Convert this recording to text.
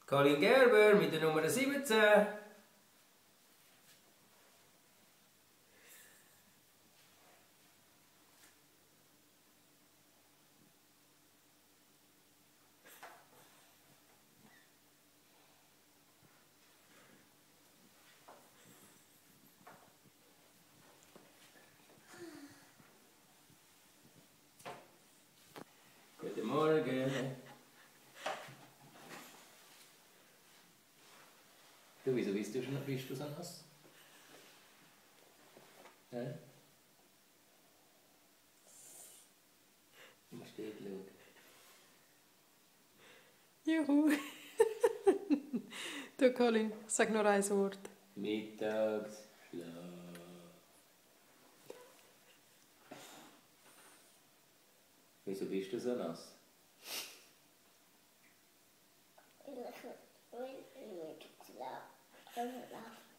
Colin Gerber mit der Nummer 17. Guten Morgen. Du, wieso bist du so nass? Hä? Du musst dort schauen. Juhu. Du Colin, sag nur ein Wort. Mittagsschlaf. Wieso bist du so nass? Ich will nicht schlafen.